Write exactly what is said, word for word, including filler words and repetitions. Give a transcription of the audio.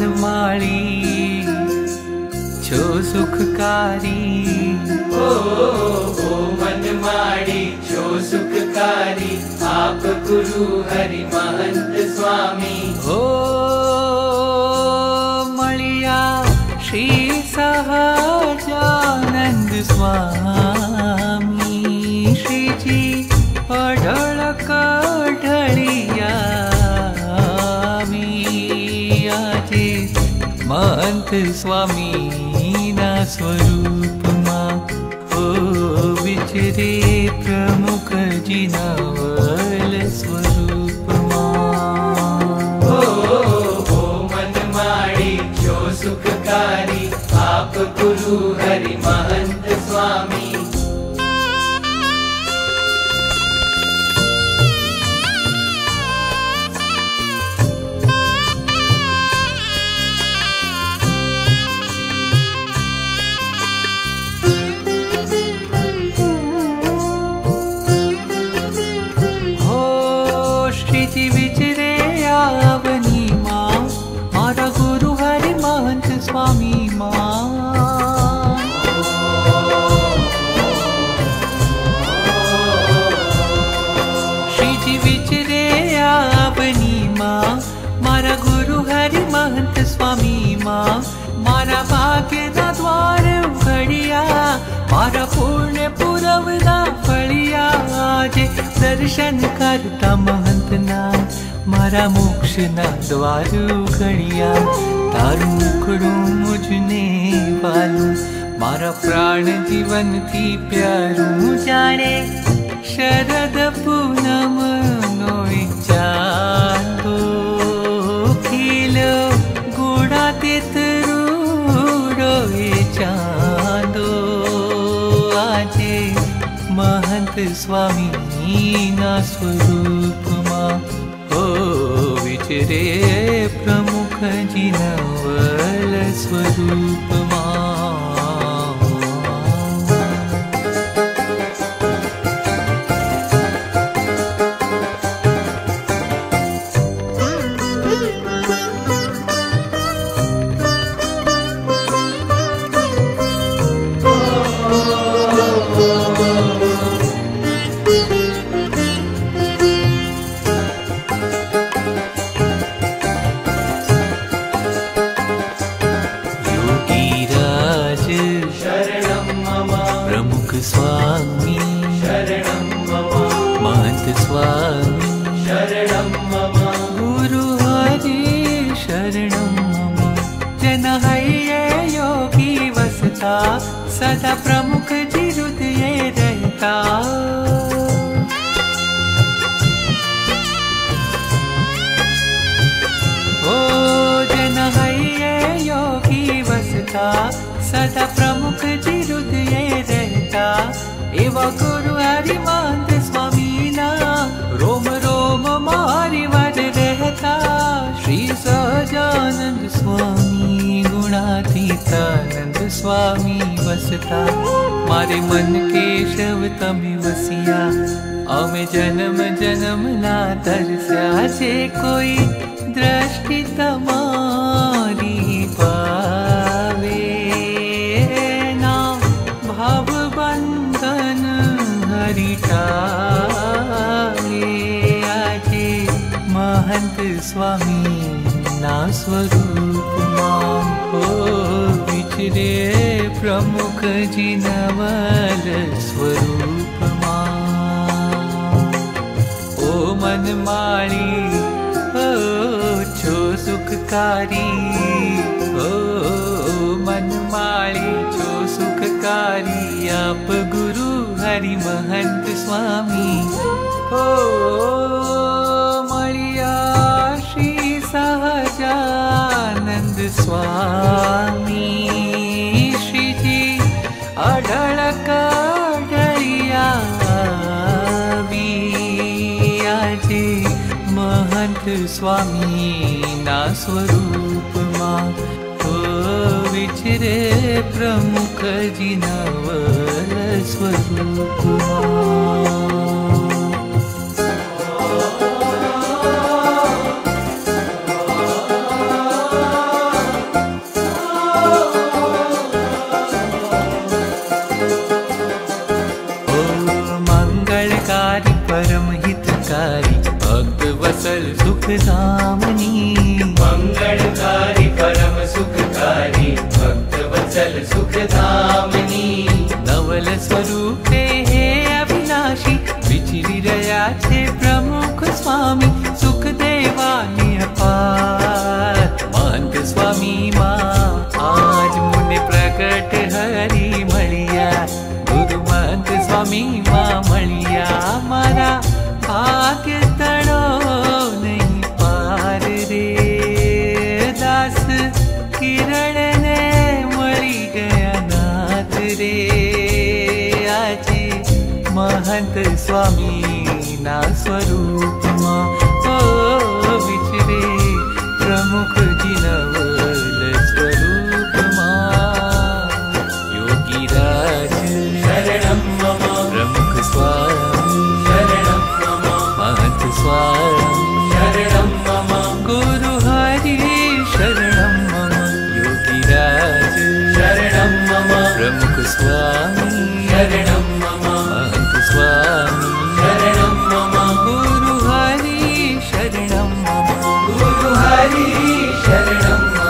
मनमाड़ी छो सुखकारी। ओ, ओ मनमाड़ी छो सुखकारी, आप गुरु हरि महंत स्वामी। हो मलिया श्री सहजानंद स्वामी, श्री जी अढळ कढळिया आजे महंत स्वामी ना स्वरूप मां ओ विचरे प्रमुख जी नवल स्वरूप मां। ओ, ओ मनमाड़ी छो सुखकारी, आप गुरु हरि महंत स्वामी। स्वामी मां श्री जी विचरे आवनी मां, मारा गुरु हरि महंत स्वामी मां। मारा भाग्य ना द्वार उघड़िया, मारा पुण्य पुरवना फलिया। जे दर्शन करता महंत ना, मारा मोक्ष ना द्वार उघड़िया। तारू मुखड़ू मुझने वालू, मारा प्राण जीवन थी प्यारू। जाने शरद पूनम नो चांदो, खिलो गुड़ा तितरू रोए चांदो। आजे महंत स्वामी ना स्वरूप मां ओ विचरे प्रमुख जी नवल स्वरूप मां। स्वामी शरणं मम, महंत स्वामी शरणं मम, गुरु हरि शरणं मम। जन हये योगी वसता, सदा प्रमुख जी हृदये रहता। ओ जन हये योगी वसता, सदा प्रमुख जी हृदये रहता। एवा गुरु हरि महंत स्वामी ना, रोम रोम मारी वर रहता। श्री सहजानंद स्वामी गुणातीतानंद स्वामी वसता। मारे मन के शव तमे वसिया, अमे जन्म जन्म ना तरस्या। जे कोई दृष्टि तमारी पावे, भव बंधन हरिटावे। आजे महंत स्वामी ना स्वरूप मां ओ विचरे प्रमुख जी नवल स्वरूप मां। ओ मनमाड़ी ओ छो सुखकारी, ओ मनमाड़ी छो सुखकारी। आप गुरु हरि महंत स्वामी ओ मलिया श्री सहजानंद स्वामी। श्री जी अढळ कढळिया आजे महंत स्वामी ना स्वरूप मां ओ विचरे प्रमुख जी नवल स्वरूप मां। स्वामी माँ आज मुने प्रकट हरी मळिया गुरु महंत स्वामी माँ मळिया मारा भाग्य तड़ो नहीं पार रे दास किरण ने मळी गया नाथ रे आजे महंत स्वामी ना स्वरूप मां ओ विचरे प्रमुख जिनवल स्वरूप मां योगी राज शरणं मम प्रमुख स्वामी शरणं मम महंत स्वामी शरणं मम गुरु हरि शरणं मम योगी राज शरणं मम प्रमुख स्वामी शरणं मम महंत स्वामी शरणं मम गुरु हरि शरणं मम गुरु हरि शरणं मम